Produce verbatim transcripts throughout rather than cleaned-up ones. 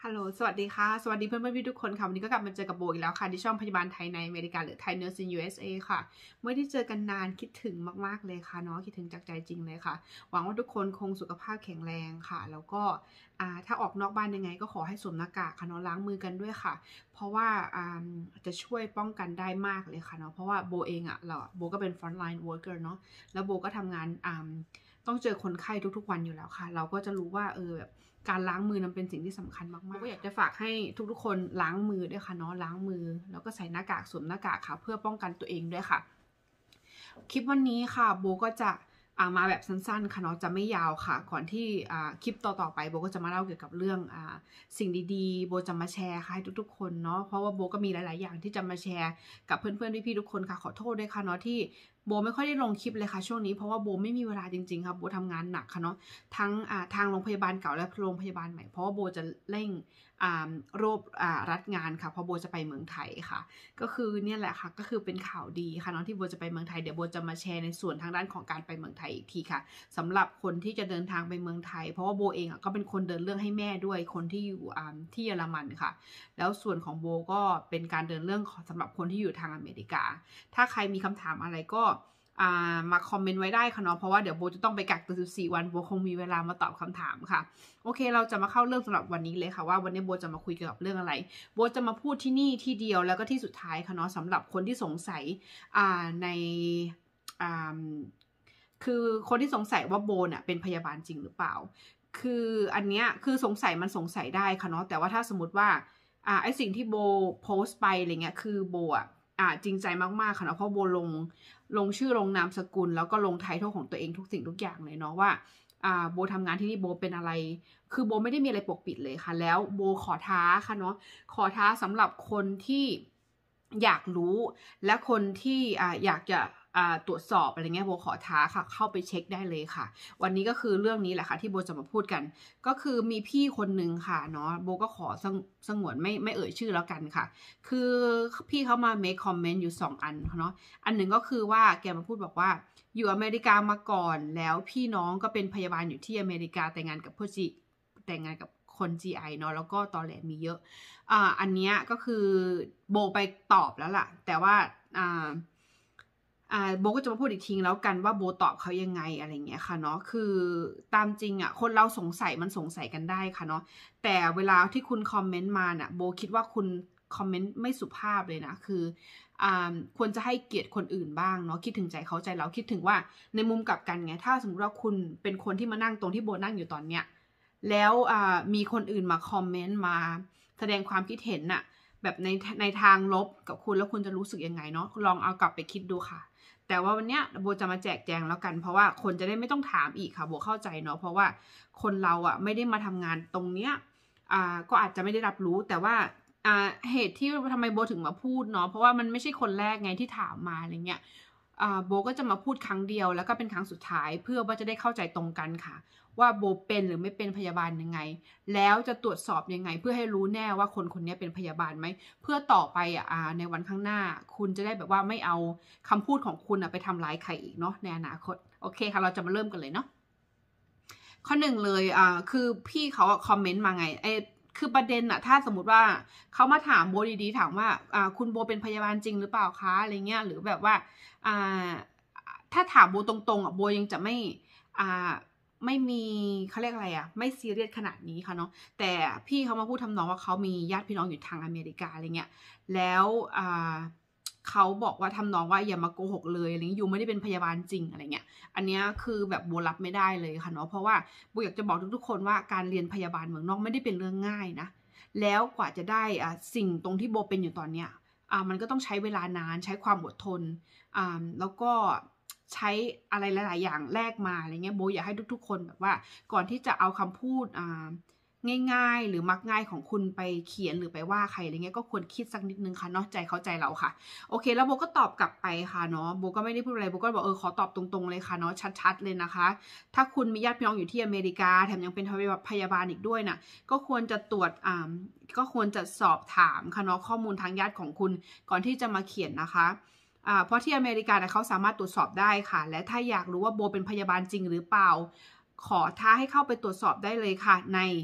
ฮัลโหลสวัสดีค่ะสวัสดีเพื่อนเพื่อนพี่ทุกคนค่ะวันนี้ก็กลับมาเจอกับโบอีกแล้วค่ะที่ช่องพยาบาลไทยในอเมริกาหรือ Thai Nurse in ยู เอส เอ ค่ะเมื่อที่เจอกันนานคิดถึงมากๆเลยค่ะเนาะคิดถึงจากใจจริงเลยค่ะหวังว่าทุกคนคงสุขภาพแข็งแรงค่ะแล้วก็ถ้าออกนอกบ้านยังไงก็ขอให้สวมหน้ากากค่ะเนาะล้างมือกันด้วยค่ะเพราะว่าจะช่วยป้องกันได้มากเลยค่ะเนาะเพราะว่าโบเองอะเราโบก็เป็น frontline worker เนาะแล้วโบก็ทำงานต้องเจอคนไข้ทุกๆวันอยู่แล้วค่ะเราก็จะรู้ว่าเออแบบการล้างมือนั้นเป็นสิ่งที่สำคัญมากๆก็อยากจะฝากให้ทุกๆคนล้างมือด้วยค่ะเนาะล้างมือแล้วก็ใส่หน้ากากสวมหน้ากากค่ะเพื่อป้องกันตัวเองด้วยค่ะคลิปวันนี้ค่ะโบก็จะมาแบบสั้นๆค่ะเนาะจะไม่ยาวค่ะก่อนที่คลิปต่อๆไปโบก็จะมาเล่าเกี่ยวกับเรื่องอสิ่งดีๆโบจะมาแชร์ค่ะให้ทุกๆคนเนาะเพราะว่าโบก็มีหลายๆอย่างที่จะมาแชร์กับเพื่อนๆพี่ๆทุกคนค่ะขอโทษด้วยค่ะเนาะที่โบไม่ค่อยได้ลงคลิปเลยค่ะช่วงนี้เพราะว่าโบไม่มีเวลาจริงๆค่ะโบทำงานหนักค่ะเนาะทั้งทางโรงพยาบาลเก่าและโรงพยาบาลใหม่เพราะว่าโบจะเร่งโรบรัดงานค่ะเพราะโบจะไปเมืองไทยค่ะก็คือเนี่ยแหละค่ะก็คือเป็นข่าวดีค่ะเนาะที่โบจะไปเมืองไทยเดี๋ยวโบจะมาแชร์ในส่วนทางด้านของการไปเมืองไทยอีกทีค่ะสำหรับคนที่จะเดินทางไปเมืองไทยเพราะว่าโบเองก็เป็นคนเดินเรื่องให้แม่ด้วยคนที่อยู่ที่เยอรมันค่ะแล้วส่วนของโบก็เป็นการเดินเรื่องสำหรับคนที่อยู่ทางอเมริกาถ้าใครมีคำถามอะไรก็มาคอมเมนต์ไว้ได้ค่ะเนาะเพราะว่าเดี๋ยวโบจะต้องไปกักตัวสิบสี่วันโบคงมีเวลามาตอบคำถามค่ะโอเคเราจะมาเข้าเรื่องสำหรับวันนี้เลยค่ะว่าวันนี้โบจะมาคุยเกี่ยวกับเรื่องอะไรโบจะมาพูดที่นี่ที่เดียวแล้วก็ที่สุดท้ายค่ะเนาะสำหรับคนที่สงสัยในคือคนที่สงสัยว่าโบเนี่ยเป็นพยาบาลจริงหรือเปล่าคืออันเนี้ยคือสงสัยมันสงสัยได้ค่ะเนาะแต่ว่าถ้าสมมติว่าอ่าไอสิ่งที่โบโพสต์ไปอะไรเงี้ยคือโบอ่ะอ่าจริงใจมากๆค่ะเนาะเพราะโบลงลงชื่อลงนามสกุลแล้วก็ลงไททอลของตัวเองทุกสิ่งทุกอย่างเลยเนาะว่าอ่าโบทำงานที่นี่โบเป็นอะไรคือโบไม่ได้มีอะไรปกปิดเลยค่ะแล้วโบขอท้าค่ะเนาะขอท้าสำหรับคนที่อยากรู้และคนที่อ่าอยากจะตรวจสอบอะไรเงี้ยโบขอท้าค่ะเข้าไปเช็คได้เลยค่ะวันนี้ก็คือเรื่องนี้แหละค่ะที่โบจะมาพูดกันก็คือมีพี่คนหนึ่งค่ะเนาะโบก็ขอสงวนไม่ไม่เอ่ยชื่อแล้วกันค่ะคือพี่เขามา make comment อยู่สองอันเนาะอันหนึ่งก็คือว่าแกมาพูดบอกว่าอยู่อเมริกามาก่อนแล้วพี่น้องก็เป็นพยาบาลอยู่ที่อเมริกาแต่งงานกับผู้จีแต่งงานกับคน จี ไอ เนาะแล้วก็ตอแหลมีเยอะอ่าอันนี้ก็คือโบไปตอบแล้วล่ะแต่ว่าอ่าอ่าโบก็จะมาพูดอีกทีแล้วกันว่าโบตอบเขายังไงอะไรเงี้ยค่ะเนาะคือตามจริงอ่ะคนเราสงสัยมันสงสัยกันได้ค่ะเนาะแต่เวลาที่คุณคอมเมนต์มาน่ะโบคิดว่าคุณคอมเมนต์ไม่สุภาพเลยนะคืออ่าควรจะให้เกียรติคนอื่นบ้างเนาะคิดถึงใจเขาใจเราคิดถึงว่าในมุมกลับกันไงถ้าสมมติว่าคุณเป็นคนที่มานั่งตรงที่โบนั่งอยู่ตอนเนี้ยแล้วมีคนอื่นมาคอมเมนต์มาแสดงความคิดเห็นน่ะแบบในในทางลบกับคุณแล้วคุณจะรู้สึกยังไงเนาะลองเอากลับไปคิดดูค่ะแต่ว่าวันเนี้ยโบจะมาแจกแจงแล้วกันเพราะว่าคนจะได้ไม่ต้องถามอีกค่ะโบเข้าใจเนาะเพราะว่าคนเราอ่ะไม่ได้มาทำงานตรงเนี้ยอ่าก็อาจจะไม่ได้รับรู้แต่ว่าอ่าเหตุที่ทำไมโบถึงมาพูดเนาะเพราะว่ามันไม่ใช่คนแรกไงที่ถามมาอะไรเงี้ยอ่าโบก็จะมาพูดครั้งเดียวแล้วก็เป็นครั้งสุดท้ายเพื่อว่าจะได้เข้าใจตรงกันค่ะว่าโบเป็นหรือไม่เป็นพยาบาลยังไงแล้วจะตรวจสอบยังไงเพื่อให้รู้แน่ว่าคนคนนี้เป็นพยาบาลไหมเพื่อต่อไปอ่ะในวันข้างหน้าคุณจะได้แบบว่าไม่เอาคำพูดของคุณไปทำร้ายใครอีกเนาะในอนาคตโอเคค่ะเราจะมาเริ่มกันเลยเนาะข้อหนึ่งเลยอ่าคือพี่เขาคอมเมนต์มาไงไอคือประเด็นอะถ้าสมมติว่าเขามาถามโบดีๆถามว่าอ่าคุณโบเป็นพยาบาลจริงหรือเปล่าคะอะไรเงี้ยหรือแบบว่าอ่าถ้าถามโบตรงๆอะโบยังจะไม่อ่าไม่มีเขาเรียกอะไรอะไม่ซีเรียสขนาดนี้ค่ะเนาะแต่พี่เขามาพูดทำนองว่าเขามีญาติพี่น้องอยู่ทางอเมริกาอะไรเงี้ยแล้วอ่าเขาบอกว่าทำนองว่าอย่ามาโกหกเลยอะไรเงี้ยอยู่ไม่ได้เป็นพยาบาลจริงอะไรเงี้ยอันนี้คือแบบโบรับไม่ได้เลยค่ะเนาะเพราะว่าโบอยากจะบอกทุกๆคนว่าการเรียนพยาบาลเมืองนอกไม่ได้เป็นเรื่องง่ายนะแล้วกว่าจะได้อ่าสิ่งตรงที่โบเป็นอยู่ตอนเนี้ยอ่ามันก็ต้องใช้เวลานานใช้ความอดทนอ่าแล้วก็ใช้อะไรหลายๆอย่างแลกมาอะไรเงี้ยโบอยากให้ทุกๆคนแบบว่าก่อนที่จะเอาคำพูดอ่าง่ายๆหรือมักง่ายของคุณไปเขียนหรือไปว่าใครอะไรเงี้ยก็ควรคิดสักนิดนึงค่ะเนาะใจเข้าใจเราค่ะโอเคแล้วโบก็ตอบกลับไปค่ะเนาะโบก็ไม่ได้พูดอะไรโบก็บอกเออขอตอบตรงๆเลยค่ะเนาะชัดๆเลยนะคะถ้าคุณมีญาติพี่น้องอยู่ที่อเมริกาแถมยังเป็นพยาบาลอีกด้วยนะก็ควรจะตรวจอ่าก็ควรจะสอบถามค่ะเนาะข้อมูลทางญาติของคุณก่อนที่จะมาเขียนนะคะอ่าเพราะที่อเมริกาเขาสามารถตรวจสอบได้ค่ะและถ้าอยากรู้ว่าโบเป็นพยาบาลจริงหรือเปล่าขอท้าให้เข้าไปตรวจสอบได้เลยค่ะใน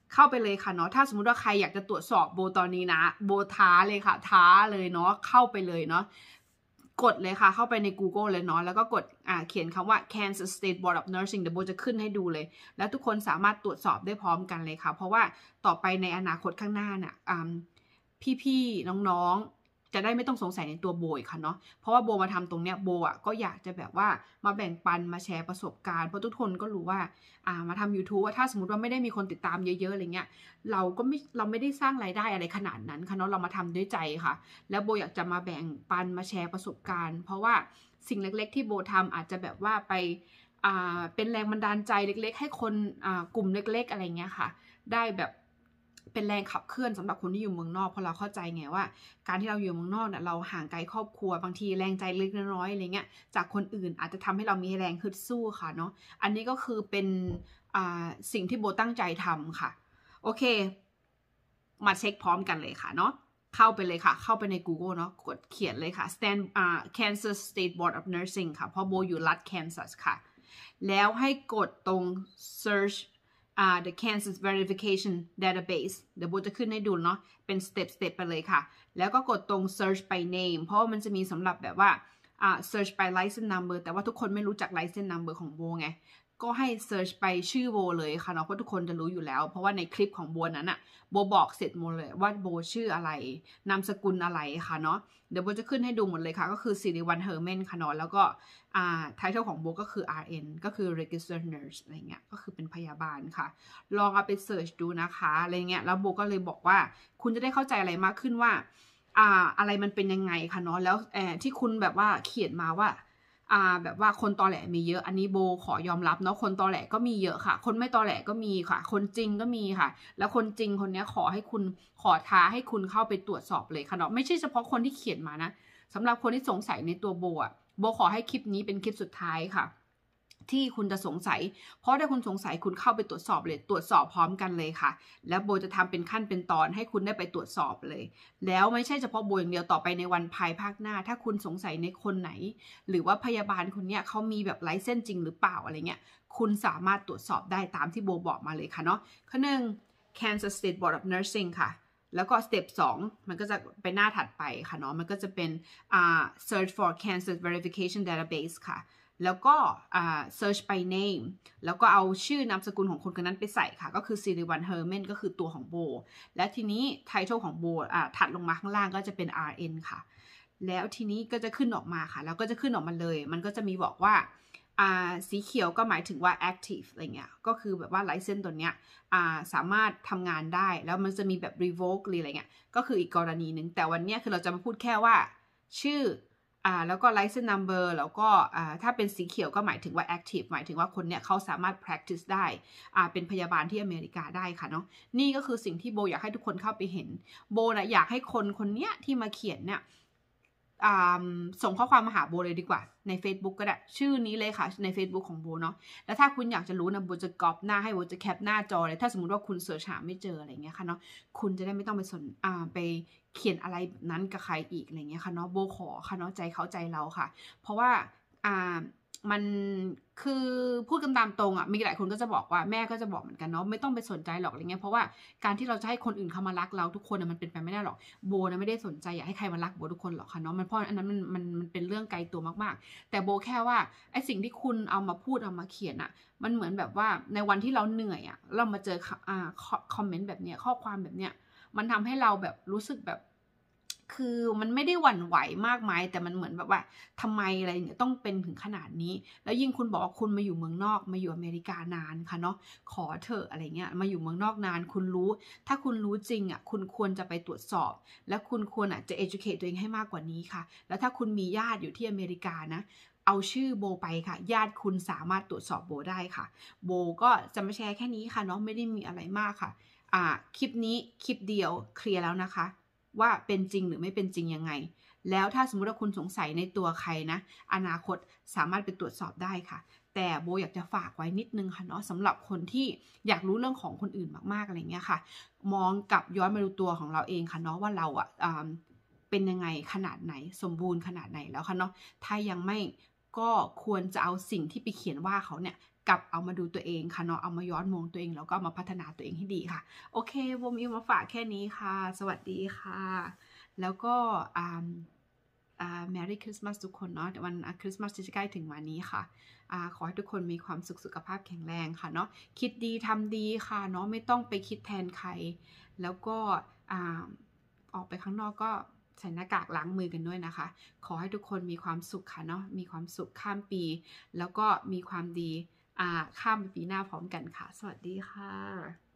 เข้าไปเลยค่ะเนาะถ้าสมมุติว่าใครอยากจะตรวจสอบโบตอนนี้นะโบท้าเลยค่ะท้าเลยเนาะเข้าไปเลยเนาะกดเลยค่ะเข้าไปใน Google เลยเนาะแล้วก็กดอ่าเขียนคำว่า Kansas State Board of Nursing เดี๋ยวโบจะขึ้นให้ดูเลยแล้วทุกคนสามารถตรวจสอบได้พร้อมกันเลยค่ะเพราะว่าต่อไปในอนาคตข้างหน้าน่ะพี่ๆน้องๆจะได้ไม่ต้องสงสัยในตัวโบอีกค่ะเนาะเพราะว่าโบมาทำตรงเนี้ยโบอ่ะก็อยากจะแบบว่ามาแบ่งปันมาแชร์ประสบการณ์เพราะทุกคนก็รู้ว่าอ่ามาทำ YouTube ว่าถ้าสมมติว่าไม่ได้มีคนติดตามเยอะๆอะไรเงี้ยเราก็ไม่เราไม่ได้สร้างรายได้อะไรขนาดนั้นค่ะเนาะเรามาทำด้วยใจค่ะแล้วโบอยากจะมาแบ่งปันมาแชร์ประสบการณ์เพราะว่าสิ่งเล็กๆที่โบทำอาจจะแบบว่าไปอ่าเป็นแรงบันดาลใจเล็กๆให้คนอ่ากลุ่มเล็กๆอะไรเงี้ยค่ะได้แบบเป็นแรงขับเคลื่อนสำหรับคนที่อยู่เมืองนอกเพราะเราเข้าใจไงว่าการที่เราอยู่เมืองนอกเนี่ยเราห่างไกลครอบครัวบางทีแรงใจเล็กน้อยอะไรเงี้ยจากคนอื่นอาจจะทำให้เรามีแรงฮึดสู้ค่ะเนาะอันนี้ก็คือเป็นอ่าสิ่งที่โบตั้งใจทำค่ะโอเคมาเช็คพร้อมกันเลยค่ะเนาะเข้าไปเลยค่ะเข้าไปใน Google เนาะกดเขียนเลยค่ะ Stand อ่า Kansas State Board of Nursing ค่ะเพราะโบอยู่รัฐ Kansas ค่ะแล้วให้กดตรง search Uh, the Kansas Verification Database เดี๋ยวโบจะขึ้นให้ดูเนาะเป็น step step ไปเลยค่ะแล้วก็กดตรง search by name เพราะว่ามันจะมีสำหรับแบบว่าอ่า search by license number แต่ว่าทุกคนไม่รู้จัก license number ของโบไงก็ให้ search ไปชื่อโบเลยค่ะเนาะเพราะทุกคนจะรู้อยู่แล้วเพราะว่าในคลิปของโบนั้นอะโบบอกเสร็จหมดเลยว่าโบชื่ออะไรนามสกุลอะไรค่ะเนาะเดี๋ยวโบจะขึ้นให้ดูหมดเลยค่ะก็คือสิริวัลย์เฮอร์เมนค่ะเนาะแล้วก็อ่า title ของโบก็คือ อาร์ เอ็น ก็คือ registered nurse อะไรเงี้ยก็คือเป็นพยาบาลค่ะลองเอาไปเสิร์ชดูนะคะอะไรเงี้ยแล้วโบก็เลยบอกว่าคุณจะได้เข้าใจอะไรมากขึ้นว่าอ่าอะไรมันเป็นยังไงค่ะเนาะแล้วแอบที่คุณแบบว่าเขียนมาว่าอ่าแบบว่าคนตอแหลมีเยอะอันนี้โบขอยอมรับเนาะคนตอแหลก็มีเยอะค่ะคนไม่ตอแหลก็มีค่ะคนจริงก็มีค่ะแล้วคนจริงคนนี้ขอให้คุณขอท้าให้คุณเข้าไปตรวจสอบเลยค่ะเนาะไม่ใช่เฉพาะคนที่เขียนมานะสำหรับคนที่สงสัยในตัวโบอะโบขอให้คลิปนี้เป็นคลิปสุดท้ายค่ะที่คุณจะสงสัยเพราะถ้าคุณสงสัยคุณเข้าไปตรวจสอบเลยตรวจสอบพร้อมกันเลยค่ะแล้วโบจะทำเป็นขั้นเป็นตอนให้คุณได้ไปตรวจสอบเลยแล้วไม่ใช่เฉพาะโบอย่างเดียวต่อไปในวันภายภาคหน้าถ้าคุณสงสัยในคนไหนหรือว่าพยาบาลคนนี้เขามีแบบไลเซนส์จริงหรือเปล่าอะไรเงี้ยคุณสามารถตรวจสอบได้ตามที่โบบอกมาเลยค่ะเนาะข้อหนึ่ง Kansas State Board of Nursing ค่ะแล้วก็สเต็ปสองมันก็จะไปหน้าถัดไปค่ะเนาะมันก็จะเป็นอ่า search for Kansas verification database ค่ะแล้วก็อ่า search by name แล้วก็เอาชื่อนามสกุลของคนคนนั้นไปใส่ค่ะก็คือสิริวัลย์เฮอร์เมนก็คือตัวของโบและทีนี้ title ของโบอ่าถัดลงมาข้างล่างก็จะเป็น อาร์ เอ็น ค่ะแล้วทีนี้ก็จะขึ้นออกมาค่ะแล้วก็จะขึ้นออกมาเลยมันก็จะมีบอกว่าอ่าสีเขียวก็หมายถึงว่า active อะไรเงี้ยก็คือแบบว่า license ตัวเนี้ยอ่าสามารถทำงานได้แล้วมันจะมีแบบ revoke หรืออะไรเงี้ยก็คืออีกกรณีหนึ่งแต่วันนี้คือเราจะมาพูดแค่ว่าชื่ออ่าแล้วก็ license number แล้วก็อ่าถ้าเป็นสีเขียวก็หมายถึงว่า active หมายถึงว่าคนเนี้ยเขาสามารถ practice ได้อ่าเป็นพยาบาลที่อเมริกาได้ค่ะเนาะนี่ก็คือสิ่งที่โบอยากให้ทุกคนเข้าไปเห็นโบนะอยากให้คนคนเนี้ยที่มาเขียนเนี่ยส่งข้อความมาหาโบเลยดีกว่าใน Facebook ก็ได้ชื่อนี้เลยค่ะใน Facebook ของโบเนาะแล้วถ้าคุณอยากจะรู้นะโบจะก๊อปหน้าให้โบจะแคปหน้าจอเลยถ้าสมมติว่าคุณเสิร์ชหาไม่เจออะไรเงี้ยค่ะเนาะคุณจะได้ไม่ต้องไปสนอ่าไปเขียนอะไรแบบนั้นกับใครอีกอะไรเงี้ยค่ะเนาะโบขอค่ะเนาะใจเขาใจเราค่ะเพราะว่าอ่ามันคือพูดกันตามตรงอ่ะมีหลายคนก็จะบอกว่าแม่ก็จะบอกเหมือนกันเนาะไม่ต้องไปสนใจหรอกอะไรเงี้ยเพราะว่าการที่เราจะให้คนอื่นเขามารักเราทุกคนมันเป็นไปไม่ได้หรอกโบนะไม่ได้สนใจอยากให้ใครมารักโบทุกคนหรอกค่ะเนาะมันเพราะอันนั้นมันมันมันเป็นเรื่องไกลตัวมากๆแต่โบแค่ว่าไอ้สิ่งที่คุณเอามาพูดเอามาเขียนอ่ะมันเหมือนแบบว่าในวันที่เราเหนื่อยอ่ะเรามาเจออ่าคอมเมนต์แบบเนี้ยข้อความแบบเนี้ยมันทำให้เราแบบรู้สึกแบบคือมันไม่ได้หวั่นไหวมากมายแต่มันเหมือนแบบว่าทำไมอะไรเนี่ยต้องเป็นถึงขนาดนี้แล้วยิ่งคุณบอกว่าคุณมาอยู่เมืองนอกมาอยู่อเมริกานานค่ะเนาะขอเถอะอะไรเงี้ยมาอยู่เมืองนอกนานคุณรู้ถ้าคุณรู้จริงอ่ะคุณควรจะไปตรวจสอบและคุณควรอ่ะจะ educate ตัวเองให้มากกว่านี้ค่ะแล้วถ้าคุณมีญาติอยู่ที่อเมริกานะเอาชื่อโบไปค่ะญาติคุณสามารถตรวจสอบโบได้ค่ะโบก็จะมาแชร์แค่นี้ค่ะเนาะไม่ได้มีอะไรมากค่ะอ่าคลิปนี้คลิปเดียวเคลียร์แล้วนะคะว่าเป็นจริงหรือไม่เป็นจริงยังไงแล้วถ้าสมมุติว่าคุณสงสัยในตัวใครนะอนาคตสามารถไปตรวจสอบได้ค่ะแต่โบอยากจะฝากไว้นิดนึงค่ะเนาะสำหรับคนที่อยากรู้เรื่องของคนอื่นมากๆอะไรเงี้ยค่ะมองกลับย้อนมาดูตัวของเราเองค่ะเนาะว่าเราอ่ะเป็นยังไงขนาดไหนสมบูรณ์ขนาดไหนแล้วค่ะเนาะถ้ายังไม่ก็ควรจะเอาสิ่งที่ไปเขียนว่าเขาเนี่ยกลับเอามาดูตัวเองค่ะเนาะเอามาย้อนมองตัวเองแล้วก็มาพัฒนาตัวเองให้ดีค่ะโอเคโบมีมาฝากแค่นี้ค่ะสวัสดีค่ะแล้วก็อ่าอ่า Merry Christmas ทุกคนเนาะวันคริสต์มาสที่จะใกล้ถึงวันนี้ค่ะอ่าขอให้ทุกคนมีความสุขสุขภาพแข็งแรงค่ะเนาะคิดดีทำดีค่ะเนาะไม่ต้องไปคิดแทนใครแล้วก็อ่าออกไปข้างนอกก็ใส่หน้ากากล้างมือกันด้วยนะคะขอให้ทุกคนมีความสุขค่ะเนาะมีความสุขข้ามปีแล้วก็มีความดีอ่าข้ามไปปีหน้าพร้อมกันค่ะสวัสดีค่ะ